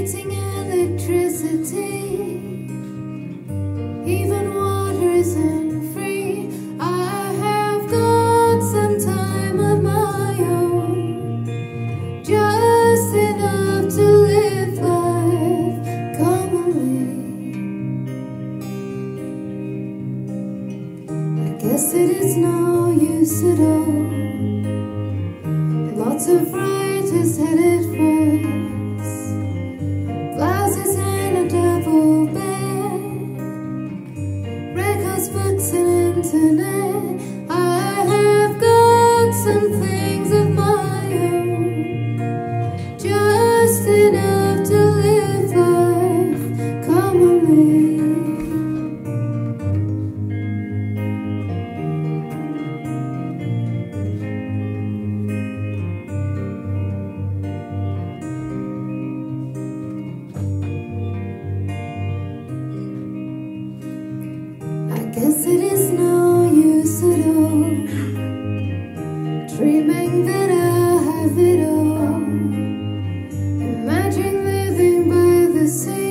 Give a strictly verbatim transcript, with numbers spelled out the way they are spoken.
generating electricity. Even water isn't free. I have got some time of my own, just enough to live life commonly. I guess it is no use at all. Lots of writers headed first, blouses and a double bed, records, books and internet. I have got some things of my own, just enough to live life commonly. Guess it is no use at all, dreaming that I have it all, imagine living by the sea.